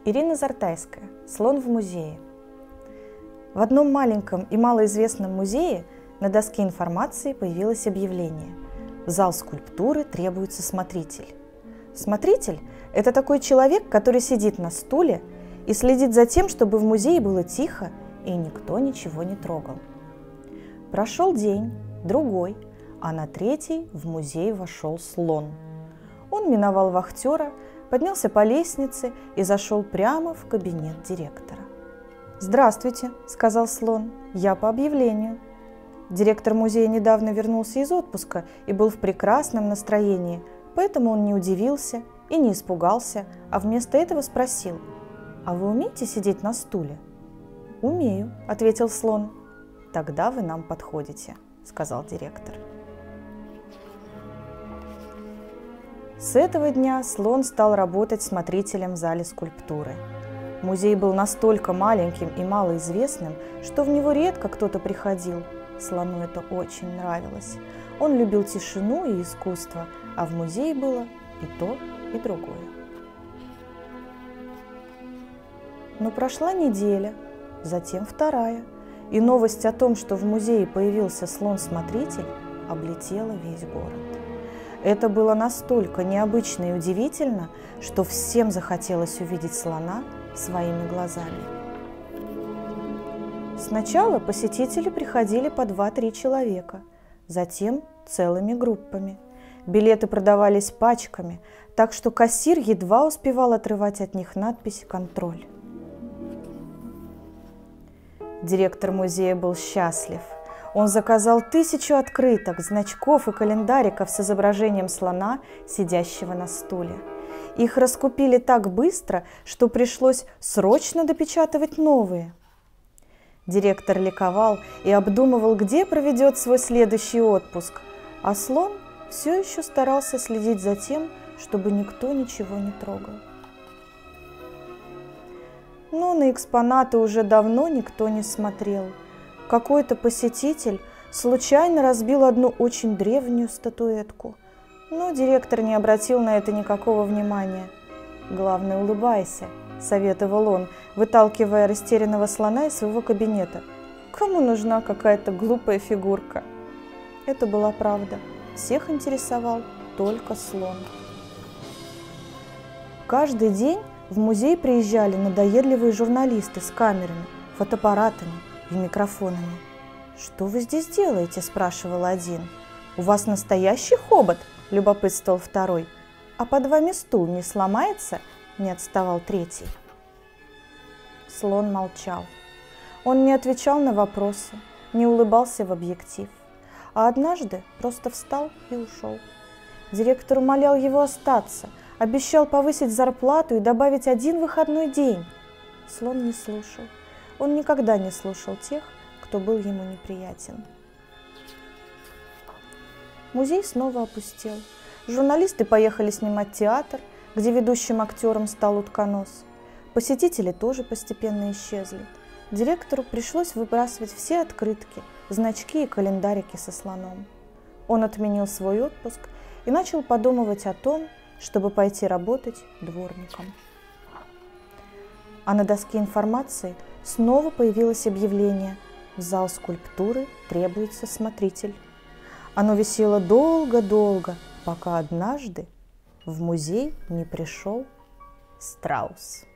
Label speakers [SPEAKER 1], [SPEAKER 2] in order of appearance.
[SPEAKER 1] Ирина Зартайская. Слон в музее. В одном маленьком и малоизвестном музее на доске информации появилось объявление: в зал скульптуры требуется смотритель. Смотритель – это такой человек, который сидит на стуле и следит за тем, чтобы в музее было тихо и никто ничего не трогал. Прошел день, другой, а на третий в музей вошел слон. Он миновал вахтера, поднялся по лестнице и зашел прямо в кабинет директора. «Здравствуйте», – сказал слон, – «я по объявлению». Директор музея недавно вернулся из отпуска и был в прекрасном настроении, поэтому он не удивился и не испугался, а вместо этого спросил: «А вы умеете сидеть на стуле?» «Умею», – ответил слон. «Тогда вы нам подходите», – сказал директор. С этого дня слон стал работать смотрителем в зале скульптуры. Музей был настолько маленьким и малоизвестным, что в него редко кто-то приходил. Слону это очень нравилось. Он любил тишину и искусство, а в музее было и то, и другое. Но прошла неделя, затем вторая, и новость о том, что в музее появился слон-смотритель, облетела весь город. Это было настолько необычно и удивительно, что всем захотелось увидеть слона своими глазами. Сначала посетители приходили по 2-3 человека, затем целыми группами. Билеты продавались пачками, так что кассир едва успевал отрывать от них надпись «Контроль». Директор музея был счастлив. Он заказал 1000 открыток, значков и календариков с изображением слона, сидящего на стуле. Их раскупили так быстро, что пришлось срочно допечатывать новые. Директор ликовал и обдумывал, где проведет свой следующий отпуск, а слон все еще старался следить за тем, чтобы никто ничего не трогал. Но на экспонаты уже давно никто не смотрел. Какой-то посетитель случайно разбил одну очень древнюю статуэтку, но директор не обратил на это никакого внимания. «Главное, улыбайся», – советовал он, выталкивая растерянного слона из своего кабинета. «Кому нужна какая-то глупая фигурка?» Это была правда. Всех интересовал только слон. Каждый день в музей приезжали надоедливые журналисты с камерами, фотоаппаратами и микрофонами. «Что вы здесь делаете?» – спрашивал один. «У вас настоящий хобот?» – любопытствовал второй. «А под вами стул не сломается?» – не отставал третий. Слон молчал. Он не отвечал на вопросы, не улыбался в объектив, а однажды просто встал и ушел. Директор умолял его остаться, обещал повысить зарплату и добавить 1 выходной день. Слон не слушал. Он никогда не слушал тех, кто был ему неприятен. Музей снова опустел. Журналисты поехали снимать театр, где ведущим актером стал утконос. Посетители тоже постепенно исчезли. Директору пришлось выбрасывать все открытки, значки и календарики со слоном. Он отменил свой отпуск и начал подумывать о том, чтобы пойти работать дворником. А на доске информации снова появилось объявление: в зал скульптуры требуется смотритель. Оно висело долго-долго, пока однажды в музей не пришел страус.